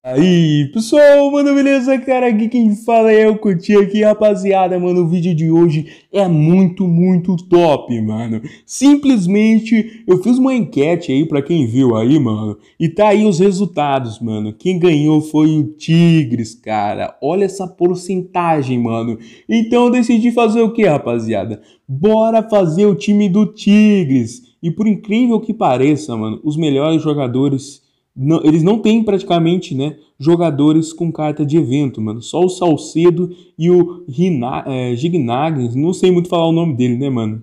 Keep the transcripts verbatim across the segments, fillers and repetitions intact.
Aí, pessoal, mano, beleza, cara? Aqui quem fala é o Couti aqui, rapaziada, mano, o vídeo de hoje é muito, muito top, mano. Simplesmente, eu fiz uma enquete aí pra quem viu aí, mano, e tá aí os resultados, mano. Quem ganhou foi o Tigres, cara. Olha essa porcentagem, mano. Então eu decidi fazer o que, rapaziada? Bora fazer o time do Tigres. E por incrível que pareça, mano, os melhores jogadores... Não, eles não têm praticamente, né, jogadores com carta de evento, mano. Só o Salcedo e o Hina, é, Gignac, não sei muito falar o nome dele, né, mano?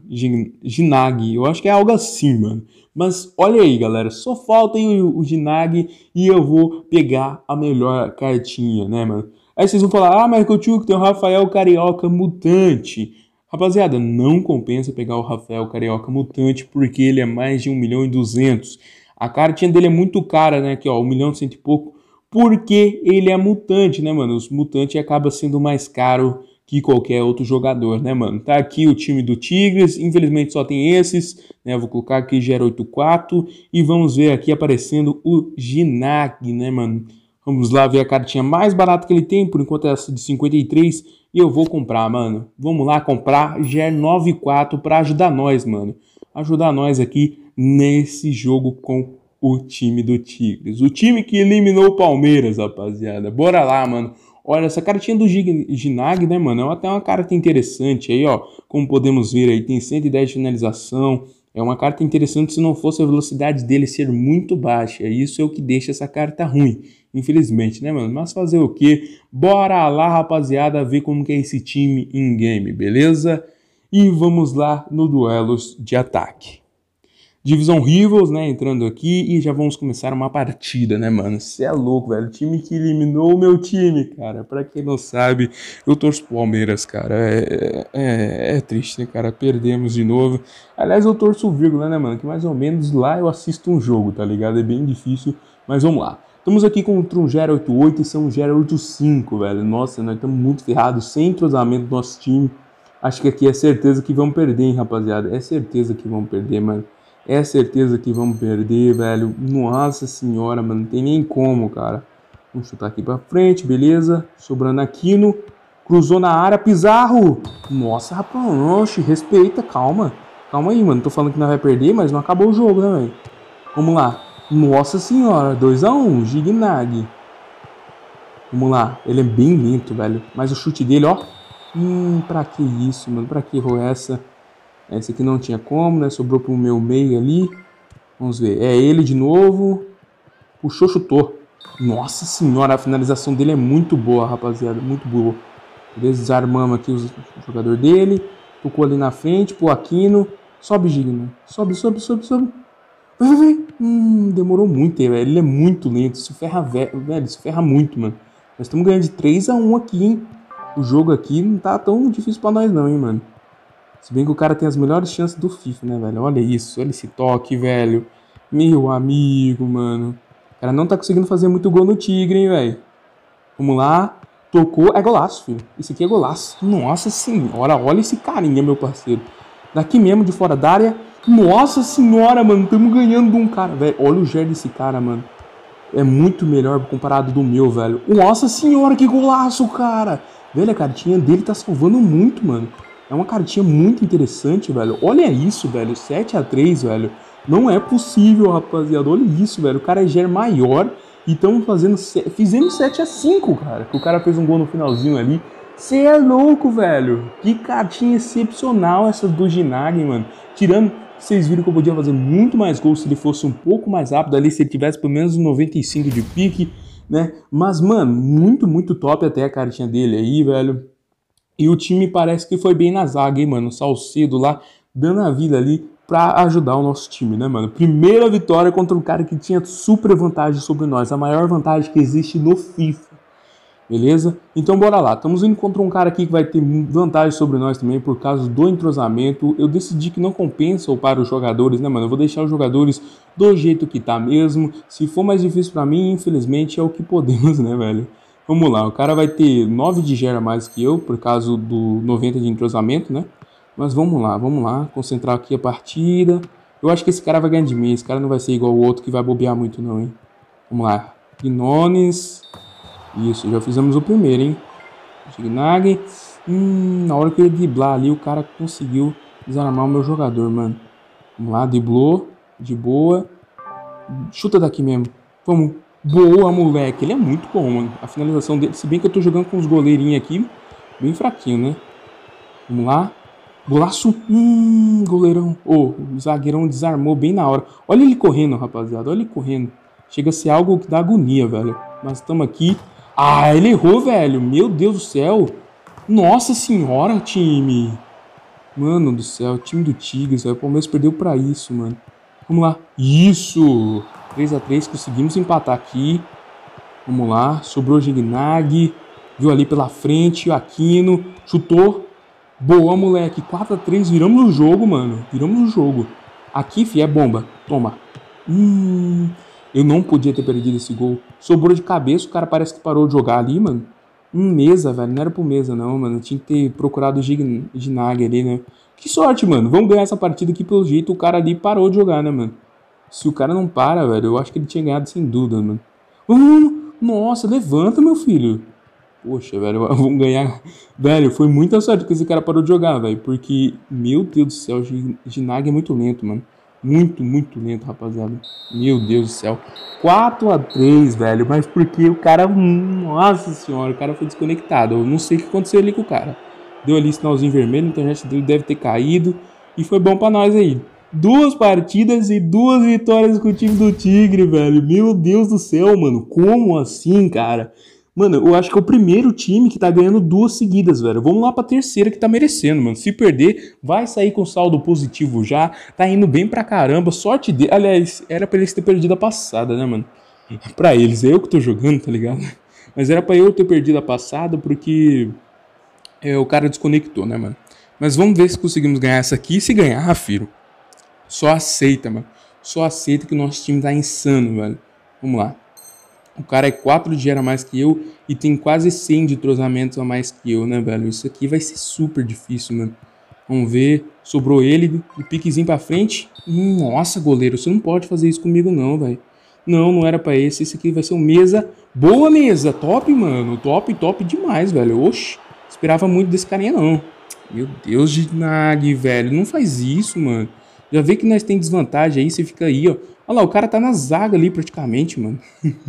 Ginag, eu acho que é algo assim, mano. Mas olha aí, galera, só falta aí o, o Ginag e eu vou pegar a melhor cartinha, né, mano? Aí vocês vão falar, ah, mas Coutinho, tem o Rafael Carioca Mutante. Rapaziada, não compensa pegar o Rafael Carioca Mutante porque ele é mais de um milhão e duzentos. A cartinha dele é muito cara, né? Aqui, ó, um milhão e cento e pouco. Porque ele é mutante, né, mano? Os mutantes acaba sendo mais caro que qualquer outro jogador, né, mano? Tá aqui o time do Tigres. Infelizmente só tem esses, né? Eu vou colocar aqui zero oito quatro. E vamos ver aqui aparecendo o Ginag, né, mano? Vamos lá ver a cartinha mais barata que ele tem. Por enquanto é essa de cinquenta e três. E eu vou comprar, mano. Vamos lá comprar zero nove quatro pra ajudar nós, mano. Ajudar nós aqui nesse jogo com o time do Tigres. O time que eliminou o Palmeiras, rapaziada. Bora lá, mano. Olha, essa cartinha do Ginag, né, mano? É até uma carta interessante aí, ó. Como podemos ver aí, tem cento e dez de finalização. É uma carta interessante se não fosse a velocidade dele ser muito baixa. Isso é o que deixa essa carta ruim, infelizmente, né, mano? Mas fazer o quê? Bora lá, rapaziada, ver como que é esse time em game, beleza? E vamos lá no duelos de ataque. Divisão Rivals, né, entrando aqui e já vamos começar uma partida, né, mano? Você é louco, velho. O time que eliminou o meu time, cara. Pra quem não sabe, eu torço pro Palmeiras, cara. É, é, é triste, né, cara? Perdemos de novo. Aliás, eu torço o vírgula, né, mano? Que mais ou menos lá eu assisto um jogo, tá ligado? É bem difícil, mas vamos lá. Estamos aqui contra um zero oito oito e são um zero oito cinco, velho. Nossa, nós estamos muito ferrados, sem entrosamento do nosso time. Acho que aqui é certeza que vamos perder, hein, rapaziada. É certeza que vamos perder, mano. É certeza que vamos perder, velho. Nossa senhora, mano. Não tem nem como, cara. Vamos chutar aqui pra frente, beleza. Sobrando Aquino. Cruzou na área, Pizarro. Nossa, rapaz. Oxe, respeita, calma. Calma aí, mano. Tô falando que não vai perder, mas não acabou o jogo, né, velho? Vamos lá. Nossa senhora. dois a um, Gignac. Vamos lá. Ele é bem lento, velho. Mas o chute dele, ó. Hum, pra que isso, mano? Pra que errou essa? Essa aqui não tinha como, né? Sobrou pro meu meio ali. Vamos ver. É ele de novo. Puxou, chutou. Nossa senhora, a finalização dele é muito boa, rapaziada. Muito boa. Desarmamos aqui o jogador dele. Tocou ali na frente pro Aquino. Sobe, Gigno. Sobe, sobe, sobe, sobe. Vai, vai, vai. Hum, demorou muito, velho. Ele é muito lento. Isso ferra, velho. Isso ferra muito, mano. Nós estamos ganhando de três a um aqui, hein? O jogo aqui não tá tão difícil pra nós não, hein, mano. Se bem que o cara tem as melhores chances do FIFA, né, velho? Olha isso, olha esse toque, velho. Meu amigo, mano. O cara não tá conseguindo fazer muito gol no Tigre, hein, velho. Vamos lá. Tocou. É golaço, filho. Esse aqui é golaço. Nossa senhora, olha esse carinha, meu parceiro. Daqui mesmo, de fora da área. Nossa senhora, mano. Estamos ganhando de um cara, velho. Olha o gel desse cara, mano. É muito melhor comparado do meu, velho. Nossa senhora, que golaço, cara. Velho, a cartinha dele tá salvando muito, mano. É uma cartinha muito interessante, velho. Olha isso, velho. sete a três, velho. Não é possível, rapaziada. Olha isso, velho. O cara é ger maior e estamos fazendo... Fizemos sete a cinco, cara. Que o cara fez um gol no finalzinho ali. Você é louco, velho. Que cartinha excepcional essa do Ginag, mano. Tirando... Vocês viram que eu podia fazer muito mais gols se ele fosse um pouco mais rápido ali. Se ele tivesse pelo menos noventa e cinco de pique, né? Mas, mano, muito, muito top até a cartinha dele aí, velho. E o time parece que foi bem na zaga, hein, mano? O Salcedo lá, dando a vida ali pra ajudar o nosso time, né, mano? Primeira vitória contra um cara que tinha super vantagem sobre nós. A maior vantagem que existe no FIFA. Beleza? Então bora lá. Estamos indo contra um cara aqui que vai ter vantagem sobre nós também por causa do entrosamento. Eu decidi que não compensa para os jogadores, né, mano? Eu vou deixar os jogadores do jeito que tá mesmo. Se for mais difícil pra mim, infelizmente é o que podemos, né, velho? Vamos lá, o cara vai ter nove de gera a mais que eu, por causa do noventa de entrosamento, né? Mas vamos lá, vamos lá, concentrar aqui a partida. Eu acho que esse cara vai ganhar de mim, esse cara não vai ser igual o outro que vai bobear muito não, hein? Vamos lá. Gnones. Isso, já fizemos o primeiro, hein? Gignag. Hum, na hora que eu ia driblar ali, o cara conseguiu desarmar o meu jogador, mano. Vamos lá, driblou. De boa. Chuta daqui mesmo. Vamos. Boa, moleque. Ele é muito bom, mano. A finalização dele, se bem que eu tô jogando com os goleirinhos aqui, bem fraquinho, né? Vamos lá. Golaço. Hum, goleirão. Ô, oh, o zagueirão desarmou bem na hora. Olha ele correndo, rapaziada. Olha ele correndo. Chega a ser algo que dá agonia, velho. Mas estamos aqui. Ah, ele errou, velho. Meu Deus do céu. Nossa senhora, time. Mano do céu, time do Tigres, velho. O Palmeiras perdeu pra isso, mano. Vamos lá. Isso. três a três, conseguimos empatar aqui. Vamos lá. Sobrou o Gignag. Viu ali pela frente. O Aquino. Chutou. Boa, moleque. quatro a três. Viramos o jogo, mano. Viramos o jogo. Aqui, fi, é bomba. Toma. Hum... Eu não podia ter perdido esse gol. Sobrou de cabeça, o cara parece que parou de jogar ali, mano. Hum, mesa, velho. Não era pro mesa, não, mano. Eu tinha que ter procurado o Gignag ali, né? Que sorte, mano. Vamos ganhar essa partida aqui pelo jeito. O cara ali parou de jogar, né, mano? Se o cara não para, velho, eu acho que ele tinha ganhado sem dúvida, mano. Hum, nossa, levanta, meu filho. Poxa, velho, vamos ganhar. Velho, foi muita sorte que esse cara parou de jogar, velho. Porque, meu Deus do céu, o Gignag é muito lento, mano. Muito, muito lento, rapaziada. Meu Deus do céu. quatro a três, velho. Mas porque o cara... Nossa senhora, o cara foi desconectado. Eu não sei o que aconteceu ali com o cara. Deu ali sinalzinho vermelho, a internet dele deve ter caído. E foi bom pra nós aí. Duas partidas e duas vitórias com o time do Tigre, velho. Meu Deus do céu, mano. Como assim, cara? Mano, eu acho que é o primeiro time que tá ganhando duas seguidas, velho. Vamos lá pra terceira que tá merecendo, mano. Se perder, vai sair com saldo positivo já. Tá indo bem pra caramba. Sorte dele. Aliás, era pra eles ter perdido a passada, né, mano? Pra eles, é eu que tô jogando, tá ligado? Mas era pra eu ter perdido a passada porque é, o cara desconectou, né, mano? Mas vamos ver se conseguimos ganhar essa aqui. E se ganhar, filho, só aceita, mano. Só aceita que o nosso time tá insano, velho. Vamos lá. O cara é quatro de era mais que eu e tem quase cem de entrosamentos a mais que eu, né, velho? Isso aqui vai ser super difícil, mano. Vamos ver. Sobrou ele, de piquezinho pra frente. Hum, nossa, goleiro, você não pode fazer isso comigo não, velho. Não, não era pra esse. Esse aqui vai ser um mesa. Boa mesa, top, mano. Top, top demais, velho. Oxi, esperava muito desse carinha, não. Meu Deus, Gignag, velho. Não faz isso, mano. Já vê que nós tem desvantagem aí, você fica aí, ó. Olha lá, o cara tá na zaga ali praticamente, mano.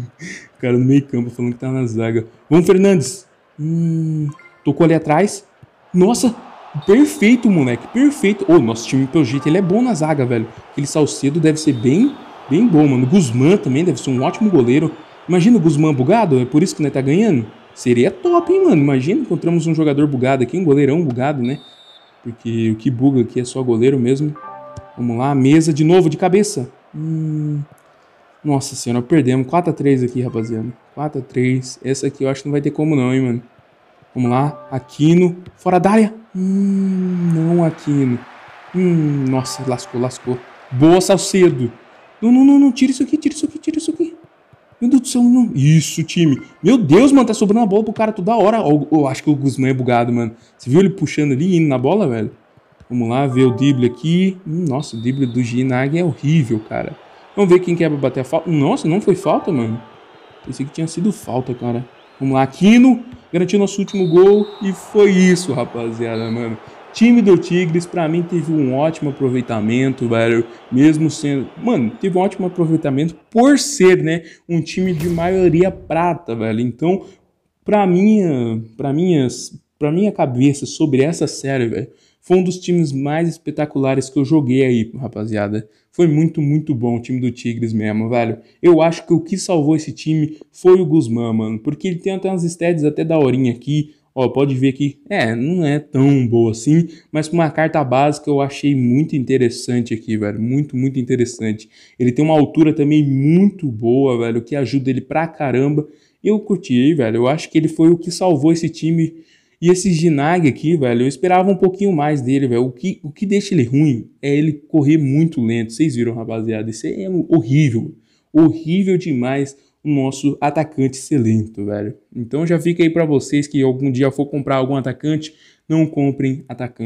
O cara no meio campo falando que tá na zaga. Vamos, Fernandes. Hum, tocou ali atrás. Nossa, perfeito, moleque. Perfeito. Ô, oh, nosso time, pelo jeito, ele é bom na zaga, velho. Aquele Salcedo deve ser bem, bem bom, mano. O Guzmán também deve ser um ótimo goleiro. Imagina o Guzmán bugado, é por isso que nós tá ganhando? Seria top, hein, mano. Imagina, encontramos um jogador bugado aqui, um goleirão bugado, né? Porque o que buga aqui é só goleiro mesmo. Vamos lá, mesa de novo, de cabeça. Hum... Nossa senhora, perdemos. quatro a três aqui, rapaziada. quatro a três. Essa aqui eu acho que não vai ter como não, hein, mano. Vamos lá. Aquino. Fora da área. Hum, não, Aquino. Hum, nossa, lascou, lascou. Boa, Salcedo. Não, não, não, não. Tira isso aqui, tira isso aqui, tira isso aqui. Meu Deus do céu, não. Isso, time. Meu Deus, mano, tá sobrando a bola pro cara toda hora. Eu, eu acho que o Guzmán é bugado, mano. Você viu ele puxando ali e indo na bola, velho? Vamos lá, ver o drible aqui. Hum, nossa, o drible do Gignag é horrível, cara. Vamos ver quem quer bater a falta. Nossa, não foi falta, mano. Pensei que tinha sido falta, cara. Vamos lá, Aquino. Garantiu nosso último gol. E foi isso, rapaziada, mano. Time do Tigres, pra mim, teve um ótimo aproveitamento, velho. Mesmo sendo... Mano, teve um ótimo aproveitamento por ser, né? Um time de maioria prata, velho. Então, pra minha... Pra minhas... Pra minha cabeça sobre essa série, velho, foi um dos times mais espetaculares que eu joguei aí, rapaziada. Foi muito, muito bom o time do Tigres mesmo, velho. Eu acho que o que salvou esse time foi o Guzmán, mano. Porque ele tem até umas stats até daorinha aqui. Ó, pode ver que, é, não é tão boa assim. Mas com uma carta básica eu achei muito interessante aqui, velho. Muito, muito interessante. Ele tem uma altura também muito boa, velho. Que ajuda ele pra caramba. Eu curti, velho. Eu acho que ele foi o que salvou esse time. E esse Gignag aqui, velho, eu esperava um pouquinho mais dele, velho. O que, o que deixa ele ruim é ele correr muito lento. Vocês viram, rapaziada? Isso é horrível. Horrível demais o nosso atacante ser lento, velho. Então já fica aí pra vocês que algum dia for comprar algum atacante, não comprem atacante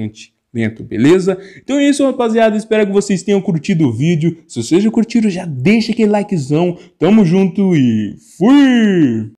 dentro, beleza? Então é isso, rapaziada, espero que vocês tenham curtido o vídeo. Se vocês já curtiram, já deixa aquele likezão. Tamo junto e fui!